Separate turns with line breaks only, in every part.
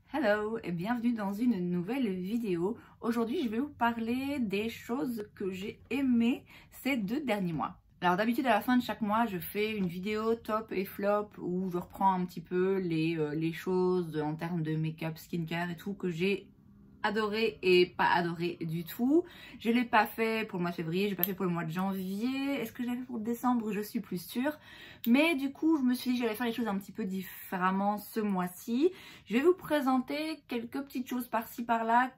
Hello et bienvenue dans une nouvelle vidéo. Aujourd'hui, je vais vous parler des choses que j'ai aimées ces 2 derniers mois. Alors d'habitude à la fin de chaque mois, je fais une vidéo top et flop où je reprends un petit peu les choses en termes de make-up, skincare et tout que j'ai adoré et pas adoré du tout. Je l'ai pas fait pour le mois de février, je l'ai pas fait pour le mois de janvier. Est-ce que je l'ai fait pour décembre? Je suis plus sûre. Mais du coup, je me suis dit que j'allais faire les choses un petit peu différemment ce mois-ci. Je vais vous présenter quelques petites choses par-ci par-là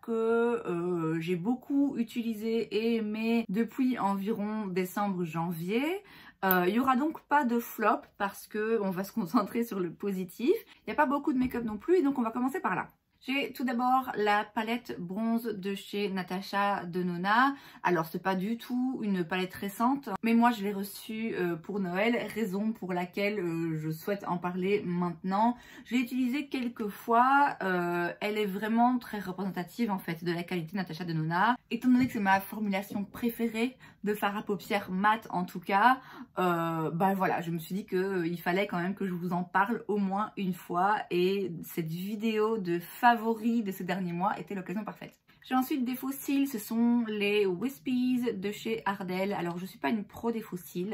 que j'ai beaucoup utilisées et aimées depuis environ décembre-janvier. Il n'y aura donc pas de flop parce qu'on va se concentrer sur le positif. Il n'y a pas beaucoup de make-up non plus et donc on va commencer par là. J'ai tout d'abord la palette bronze de chez Natasha Denona. Alors c'est pas du tout une palette récente, mais moi je l'ai reçue pour Noël, raison pour laquelle je souhaite en parler maintenant. Je l'ai utilisée quelques fois, elle est vraiment très représentative en fait de la qualité Natasha Denona. Étant donné que c'est ma formulation préférée de fard à paupières mat en tout cas, bah voilà, je me suis dit qu'il fallait quand même que je vous en parle au moins une fois et cette vidéo de favoris de ces derniers mois était l'occasion parfaite. J'ai ensuite des faux cils, ce sont les Wispies de chez Ardell. Alors je suis pas une pro des faux cils,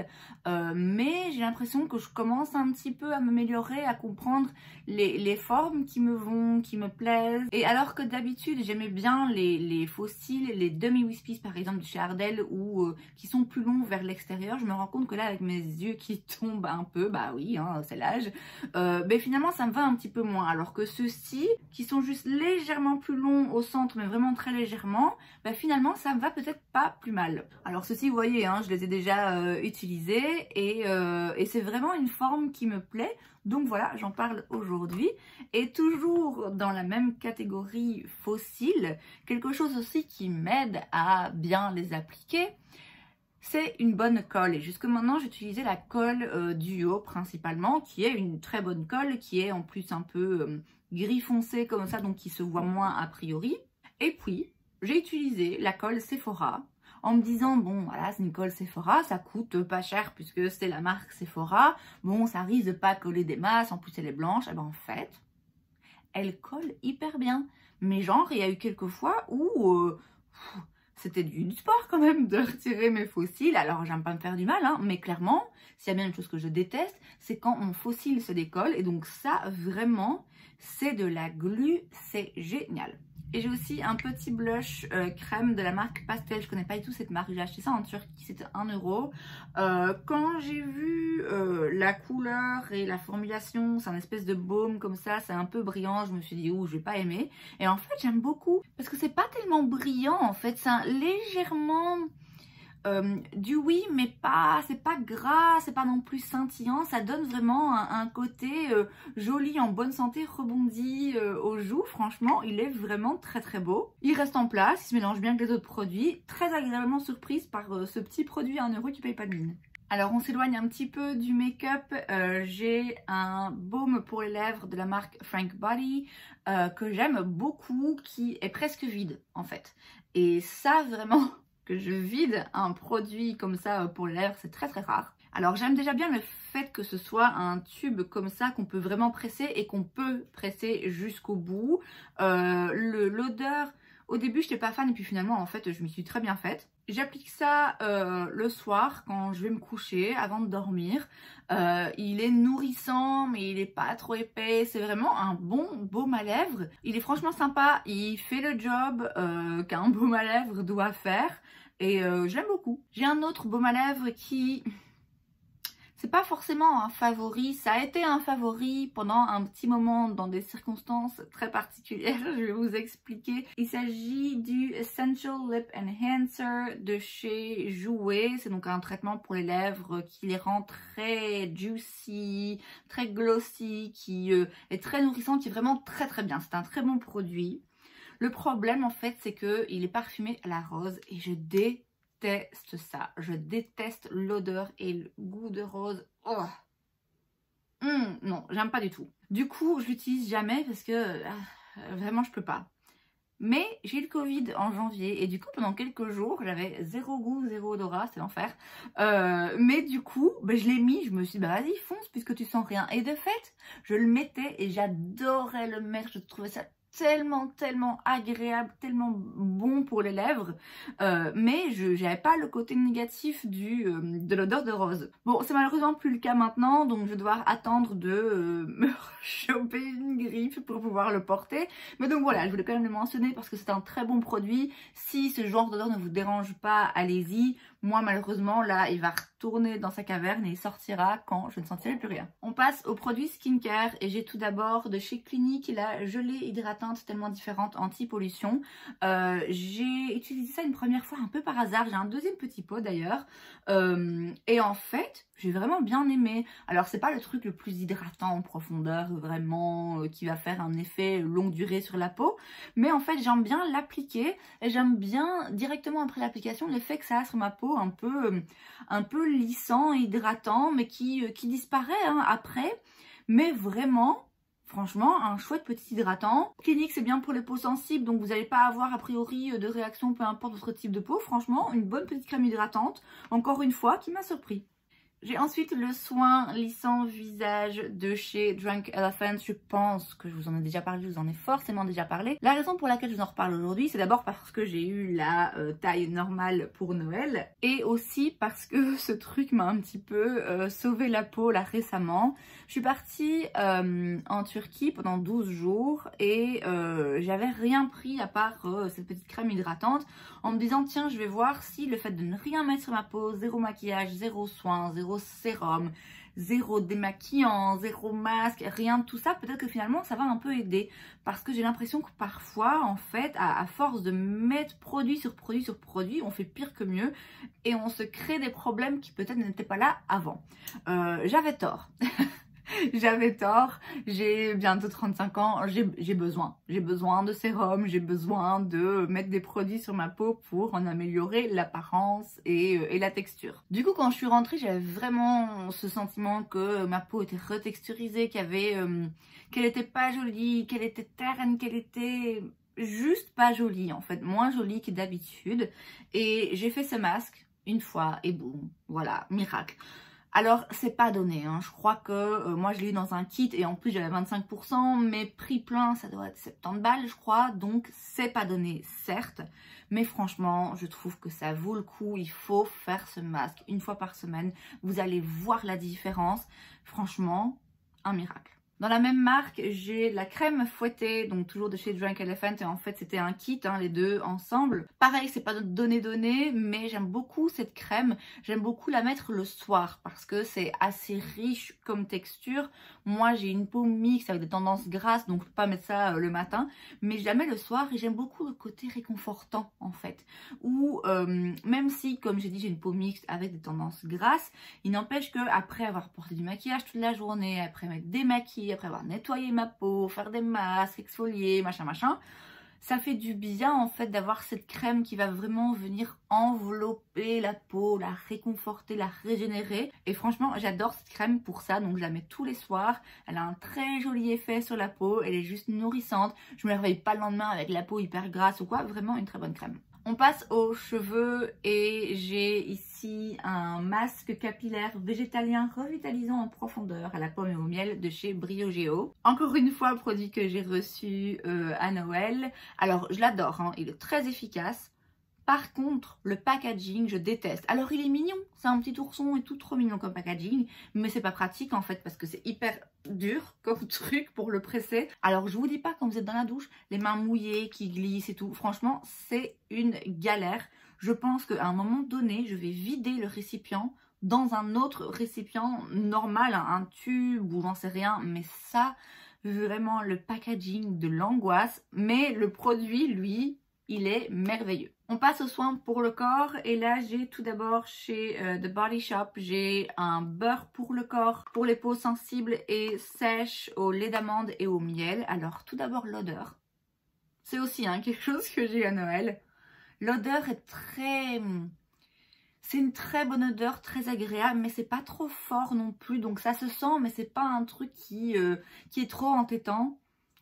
mais j'ai l'impression que je commence un petit peu à m'améliorer, à comprendre les formes qui me vont, qui me plaisent. Et alors que d'habitude j'aimais bien les faux cils, les demi Wispies par exemple de chez Ardell ou qui sont plus longs vers l'extérieur, je me rends compte que là avec mes yeux qui tombent un peu, bah oui hein, c'est l'âge, mais finalement ça me va un petit peu moins. Alors que ceux-ci qui sont juste légèrement plus longs au centre mais vraiment très légèrement, bah finalement ça me va peut-être pas plus mal. Alors ceci vous voyez hein, je les ai déjà utilisés et c'est vraiment une forme qui me plaît, donc voilà j'en parle aujourd'hui. Et toujours dans la même catégorie faux cils, quelque chose aussi qui m'aide à bien les appliquer, c'est une bonne colle. Et jusque maintenant j'utilisais la colle Duo principalement, qui est une très bonne colle, qui est en plus un peu gris foncé comme ça, donc qui se voit moins a priori. Et puis j'ai utilisé la colle Sephora en me disant bon voilà c'est une colle Sephora, ça coûte pas cher puisque c'est la marque Sephora, bon ça risque de pas coller des masses, en plus elle est blanche. Et ben en fait elle colle hyper bien, mais genre il y a eu quelques fois où c'était du sport quand même de retirer mes faux cils. Alors j'aime pas me faire du mal hein, mais clairement s'il y a bien une chose que je déteste, c'est quand mon faux cil se décolle. Et donc ça vraiment c'est de la glu, c'est génial. Et j'ai aussi un petit blush crème de la marque Pastel. Je connais pas du tout cette marque, j'ai acheté ça en Turquie, c'était 1 euro. Quand j'ai vu la couleur et la formulation, c'est un espèce de baume comme ça, c'est un peu brillant, je me suis dit ouh je vais pas aimer. Et en fait j'aime beaucoup parce que c'est pas tellement brillant en fait, c'est légèrement du oui mais pas, c'est pas gras, c'est pas non plus scintillant, ça donne vraiment un côté joli, en bonne santé, rebondi aux joues. Franchement il est vraiment très très beau, il reste en place, il se mélange bien avec les autres produits, très agréablement surprise par ce petit produit à 1 euro qui paye pas de mine. Alors on s'éloigne un petit peu du make-up, j'ai un baume pour les lèvres de la marque Frank Body que j'aime beaucoup, qui est presque vide en fait, et ça vraiment que je vide un produit comme ça pour les lèvres, c'est très très rare. Alors j'aime déjà bien le fait que ce soit un tube comme ça qu'on peut vraiment presser et qu'on peut presser jusqu'au bout. L'odeur, au début je n'étais pas fan et puis finalement en fait je m'y suis très bien faite. J'applique ça le soir quand je vais me coucher avant de dormir. Il est nourrissant mais il est pas trop épais, c'est vraiment un bon baume à lèvres. Il est franchement sympa, il fait le job qu'un baume à lèvres doit faire et je l'aime beaucoup. J'ai un autre baume à lèvres qui... c'est pas forcément un favori, ça a été un favori pendant un petit moment dans des circonstances très particulières, je vais vous expliquer. Il s'agit du Essential Lip Enhancer de chez Jouer, c'est donc un traitement pour les lèvres qui les rend très juicy, très glossy, qui est très nourrissant, qui est vraiment très très bien, c'est un très bon produit. Le problème en fait c'est qu'il est parfumé à la rose et je déteste ça, je déteste l'odeur et le goût de rose. Oh. Non, j'aime pas du tout. Du coup, je l'utilise jamais parce que vraiment je peux pas. Mais j'ai eu le Covid en janvier et du coup pendant quelques jours j'avais zéro goût, zéro odorat, c'était l'enfer. Mais du coup je l'ai mis, je me suis dit bah vas-y fonce puisque tu sens rien. Et de fait je le mettais et j'adorais le mettre, je trouvais ça tellement agréable, tellement bon pour les lèvres, mais je n'avais pas le côté négatif de l'odeur de rose. Bon, c'est malheureusement plus le cas maintenant, donc je vais devoir attendre de me choper une griffe pour pouvoir le porter. Mais donc voilà, je voulais quand même le mentionner parce que c'est un très bon produit. Si ce genre d'odeur ne vous dérange pas, allez-y. Moi, malheureusement, là, il va retourner dans sa caverne et il sortira quand je ne sentirai plus rien. On passe aux produits skincare et j'ai tout d'abord de chez Clinique la gelée hydratante tellement différente anti-pollution. J'ai utilisé ça une première fois un peu par hasard. J'ai un deuxième petit pot d'ailleurs. Et en fait, j'ai vraiment bien aimé. Alors, c'est pas le truc le plus hydratant en profondeur, vraiment, qui va faire un effet longue durée sur la peau. Mais en fait, j'aime bien l'appliquer et j'aime bien directement après l'application l'effet que ça a sur ma peau, un peu lissant, hydratant, mais qui disparaît hein, après. Mais vraiment, franchement, un chouette petit hydratant. Clinique, c'est bien pour les peaux sensibles, donc vous n'allez pas avoir a priori de réaction, peu importe votre type de peau. Franchement, une bonne petite crème hydratante, encore une fois, qui m'a surpris. J'ai ensuite le soin lissant visage de chez Drunk Elephant. Je pense que je vous en ai déjà parlé, je vous en ai forcément déjà parlé. La raison pour laquelle je vous en reparle aujourd'hui, c'est d'abord parce que j'ai eu la taille normale pour Noël. Et aussi parce que ce truc m'a un petit peu sauvé la peau là récemment. Je suis partie en Turquie pendant 12 jours et j'avais rien pris à part cette petite crème hydratante. En me disant tiens je vais voir si le fait de ne rien mettre sur ma peau, zéro maquillage, zéro soin, zéro sérum, zéro démaquillant, zéro masque, rien de tout ça, peut-être que finalement ça va un peu aider. Parce que j'ai l'impression que parfois en fait à force de mettre produit sur produit sur produit, on fait pire que mieux et on se crée des problèmes qui peut-être n'étaient pas là avant. J'avais tort. J'avais tort, j'ai bientôt 35 ans, j'ai besoin de sérum, j'ai besoin de mettre des produits sur ma peau pour en améliorer l'apparence et la texture. Du coup, quand je suis rentrée, j'avais vraiment ce sentiment que ma peau était retexturisée, qu'elle était pas jolie, qu'elle était terne, qu'elle était juste pas jolie en fait, moins jolie que d'habitude. Et j'ai fait ce masque une fois et boum, voilà, miracle. Alors, c'est pas donné, hein. Je crois que moi je l'ai eu dans un kit et en plus j'avais 25%, mais prix plein ça doit être 70 balles je crois, donc c'est pas donné certes, mais franchement je trouve que ça vaut le coup, il faut faire ce masque une fois par semaine, vous allez voir la différence, franchement un miracle. Dans la même marque, j'ai la crème fouettée, donc toujours de chez Drunk Elephant, et en fait c'était un kit, hein, les deux ensemble. Pareil, c'est pas donné, mais j'aime beaucoup cette crème, j'aime beaucoup la mettre le soir parce que c'est assez riche comme texture. Moi j'ai une peau mixte avec des tendances grasses, donc je peux pas mettre ça le matin, mais je la mets le soir et j'aime beaucoup le côté réconfortant en fait. Ou même si, comme j'ai dit, j'ai une peau mixte avec des tendances grasses, il n'empêche que après avoir porté du maquillage toute la journée, après m'être démaquillée, après avoir nettoyé ma peau, faire des masques, exfolier, machin, ça fait du bien en fait d'avoir cette crème qui va vraiment venir envelopper la peau, la réconforter, la régénérer. Et franchement, j'adore cette crème pour ça, donc je la mets tous les soirs. Elle a un très joli effet sur la peau, elle est juste nourrissante. Je me réveille pas le lendemain avec la peau hyper grasse ou quoi, vraiment une très bonne crème. On passe aux cheveux et j'ai ici un masque capillaire végétalien revitalisant en profondeur à la pomme et au miel de chez Briogeo. Encore une fois, un produit que j'ai reçu à Noël. Alors je l'adore, hein, il est très efficace. Par contre, le packaging, je déteste. Alors il est mignon, c'est un petit ourson et tout trop mignon comme packaging, mais c'est pas pratique en fait parce que c'est hyper dur comme truc pour le presser. Alors je vous dis pas quand vous êtes dans la douche, les mains mouillées qui glissent et tout, franchement c'est une galère. Je pense qu'à un moment donné, je vais vider le récipient dans un autre récipient normal, un tube ou j'en sais rien, mais ça, vraiment le packaging de l'angoisse, mais le produit lui, il est merveilleux. On passe aux soins pour le corps et là j'ai tout d'abord chez The Body Shop, j'ai un beurre pour le corps, pour les peaux sensibles et sèches au lait d'amande et au miel. Alors tout d'abord l'odeur, c'est aussi quelque chose que j'ai à Noël. L'odeur est c'est une très bonne odeur, très agréable, mais c'est pas trop fort non plus, donc ça se sent mais c'est pas un truc qui est trop entêtant.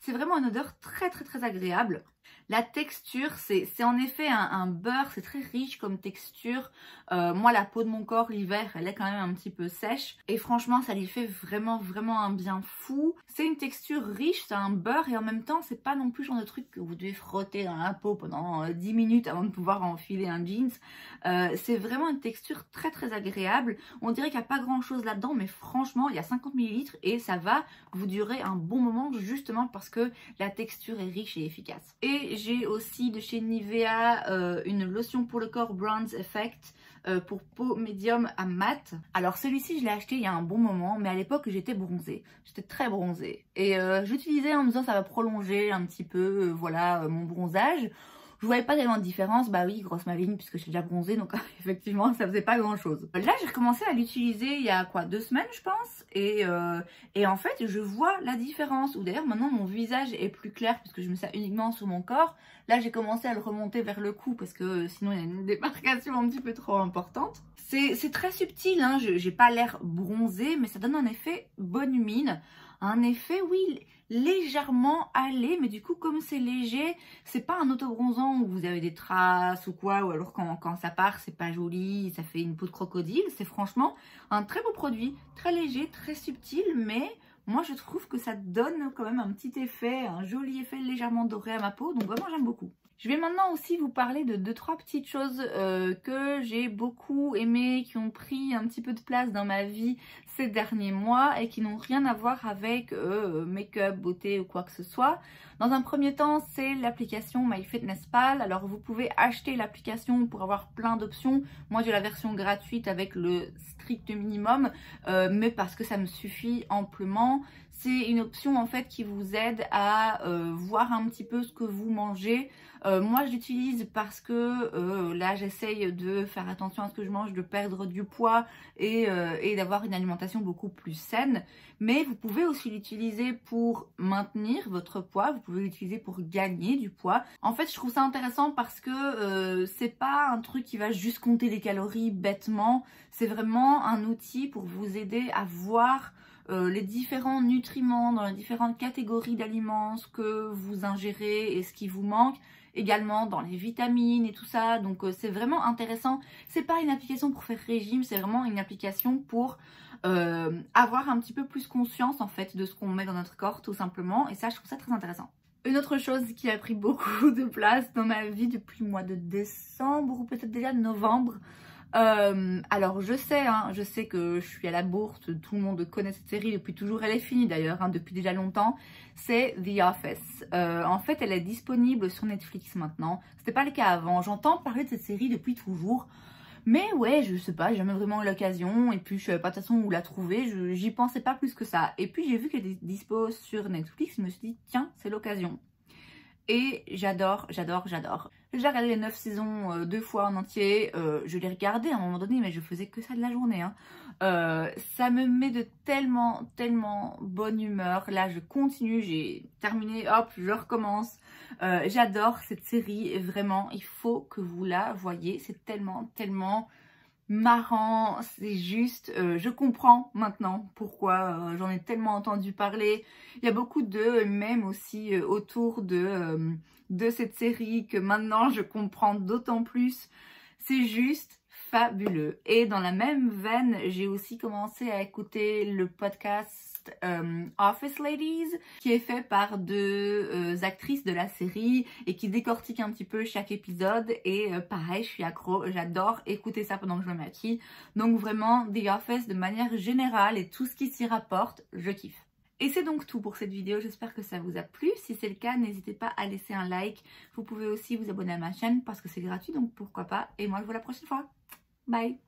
C'est vraiment une odeur très agréable. La texture, c'est en effet un beurre, c'est très riche comme texture. Moi, la peau de mon corps, l'hiver, elle est quand même un petit peu sèche. Et franchement, ça lui fait vraiment un bien fou. C'est une texture riche, c'est un beurre et en même temps, c'est pas non plus le genre de truc que vous devez frotter dans la peau pendant 10 minutes avant de pouvoir enfiler un jeans. C'est vraiment une texture très agréable. On dirait qu'il n'y a pas grand chose là-dedans, mais franchement, il y a 50 ml et ça va vous durer un bon moment justement parce que la texture est riche et efficace. Et j'ai aussi de chez Nivea une lotion pour le corps Bronze Effect pour peau médium à mat. Alors celui-ci je l'ai acheté il y a un bon moment, mais à l'époque j'étais bronzée, j'étais très bronzée. Et j'utilisais en me disant ça va prolonger un petit peu voilà mon bronzage. Je voyais pas tellement de différence, bah oui, grosse maligne puisque je suis déjà bronzée, donc effectivement ça faisait pas grand chose. Là j'ai recommencé à l'utiliser il y a quoi, 2 semaines je pense, et en fait je vois la différence, ou d'ailleurs maintenant mon visage est plus clair puisque je mets ça uniquement sur mon corps. Là j'ai commencé à le remonter vers le cou parce que sinon il y a une démarcation un petit peu trop importante. C'est très subtil, hein, j'ai pas l'air bronzée, mais ça donne un effet bonne mine. Un effet, oui, légèrement hâlé, mais du coup, comme c'est léger, c'est pas un autobronzant où vous avez des traces ou quoi, ou alors quand ça part, c'est pas joli, ça fait une peau de crocodile. C'est franchement un très beau produit, très léger, très subtil, mais moi, je trouve que ça donne quand même un petit effet, un joli effet légèrement doré à ma peau, donc vraiment, j'aime beaucoup. Je vais maintenant aussi vous parler de 2-3 petites choses que j'ai beaucoup aimées, qui ont pris un petit peu de place dans ma vie ces derniers mois et qui n'ont rien à voir avec make-up, beauté ou quoi que ce soit. Dans un premier temps, c'est l'application MyFitnessPal. Alors vous pouvez acheter l'application pour avoir plein d'options. Moi j'ai la version gratuite avec le strict minimum, mais parce que ça me suffit amplement. C'est une option en fait qui vous aide à voir un petit peu ce que vous mangez. Moi je l'utilise parce que là j'essaye de faire attention à ce que je mange, de perdre du poids et d'avoir une alimentation beaucoup plus saine. Mais vous pouvez aussi l'utiliser pour maintenir votre poids, vous pouvez l'utiliser pour gagner du poids. En fait je trouve ça intéressant parce que c'est pas un truc qui va juste compter les calories bêtement. C'est vraiment un outil pour vous aider à voir les différents nutriments dans les différentes catégories d'aliments, ce que vous ingérez et ce qui vous manque, également dans les vitamines et tout ça. Donc c'est vraiment intéressant. C'est pas une application pour faire régime, c'est vraiment une application pour avoir un petit peu plus conscience en fait de ce qu'on met dans notre corps tout simplement, et ça je trouve ça très intéressant. Une autre chose qui a pris beaucoup de place dans ma vie depuis le mois de décembre ou peut-être déjà de novembre. Alors je sais que je suis à la bourre, tout le monde connaît cette série depuis toujours, elle est finie d'ailleurs, hein, depuis déjà longtemps, c'est The Office. En fait elle est disponible sur Netflix maintenant, c'était pas le cas avant, j'entends parler de cette série depuis toujours, mais ouais je sais pas, j'ai jamais vraiment eu l'occasion, et puis je savais pas de toute façon où la trouver, j'y pensais pas plus que ça, et puis j'ai vu qu'elle est dispo sur Netflix, je me suis dit tiens c'est l'occasion. Et j'adore. J'ai regardé les 9 saisons 2 fois en entier. Je l'ai regardé à un moment donné, mais je faisais que ça de la journée. Hein. Ça me met de tellement bonne humeur. Là, je continue. J'ai terminé. Hop, je recommence. J'adore cette série. Et vraiment, il faut que vous la voyez. C'est tellement marrant, c'est juste, je comprends maintenant pourquoi j'en ai tellement entendu parler. Il y a beaucoup de mèmes aussi autour de cette série que maintenant je comprends d'autant plus. C'est juste fabuleux. Et dans la même veine, j'ai aussi commencé à écouter le podcast Office Ladies, qui est fait par 2 actrices de la série et qui décortique un petit peu chaque épisode. Et pareil, je suis accro, j'adore écouter ça pendant que je me maquille. Donc vraiment, The Office de manière générale et tout ce qui s'y rapporte, je kiffe. Et c'est donc tout pour cette vidéo, j'espère que ça vous a plu. Si c'est le cas, n'hésitez pas à laisser un like. Vous pouvez aussi vous abonner à ma chaîne parce que c'est gratuit, donc pourquoi pas. Et moi, je vous vois la prochaine fois. Bye!